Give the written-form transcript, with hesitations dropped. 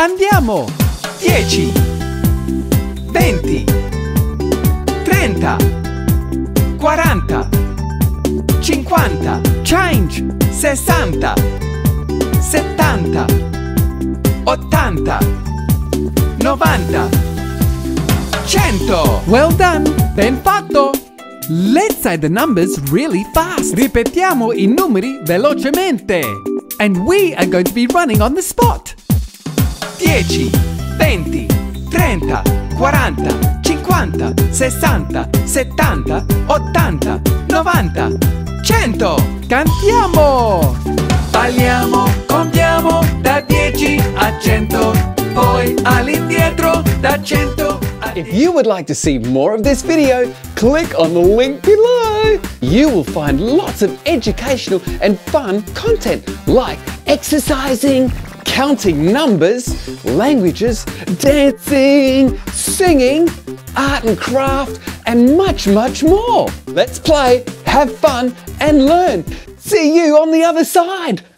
Andiamo! 10, 20, 30, 40, 50, change, 60, 70, 80, 90, 100. Well done! Ben fatto! Let's say the numbers really fast. Ripetiamo i numeri velocemente. And we are going to be running on the spot. 10, 20, 30, 40, 50, 60, 70, 80, 90, 100. Cantiamo! Balliamo, contiamo da 10 a 100, poi all'indietro da 100 a 10. If you would like to see more of this video, click on the link below. You will find lots of educational and fun content like exercising, counting numbers, languages, dancing, singing, art and craft, and much, much more. Let's play, have fun, and learn. See you on the other side.